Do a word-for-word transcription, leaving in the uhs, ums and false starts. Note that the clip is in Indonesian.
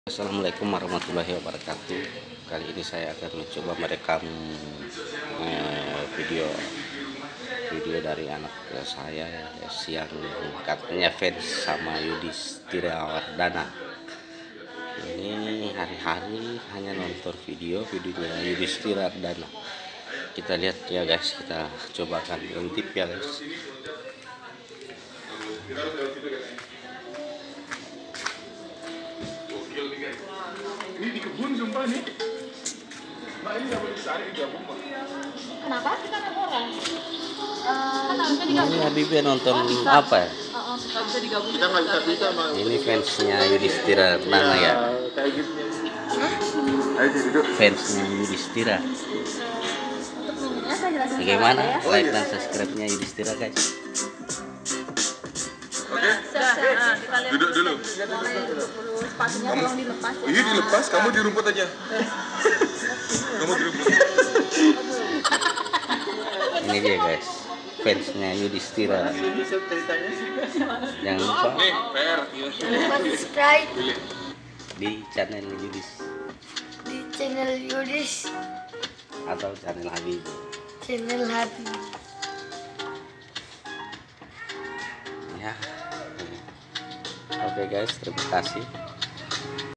Assalamualaikum warahmatullahi wabarakatuh. Kali ini saya akan mencoba merekam eh, video video dari anak saya yang katanya fans sama Yudhistira Wardana. Ini hari-hari hanya nonton video videonya Yudhistira Wardana. Kita lihat ya guys, kita cobakan intip ya guys. Ini di kebun sumpah nih. Mak ini nggak boleh ditarik di gabung mak. Kenapa? Kita ada orang. Uh, kan harusnya digabung. Ini Habibie nonton apa ya? Oh, nggak bisa digabung. Kita nggak bisa bisa mak. Ini fansnya Yudhistira Wardana ya. Kayak gitu. Ayo duduk. Fansnya Yudhistira. Untuk minumnya saya jelasin Bagaimana? ya. Like dan subscribe-nya Yudhistira guys. Oke. Nah, kita lihat Duduk dulu. mulai dulu sepatunya tolong dilepas ya. Iya dilepas, kamu di rumput aja. Kamu di rumput. Ini dia guys, fansnya Yudhistira. Jangan lupa Nih, P R. Subscribe di channel Yudhis di channel Yudhis, atau channel Habibie. channel Habib. Ya. Oke guys, terima kasih.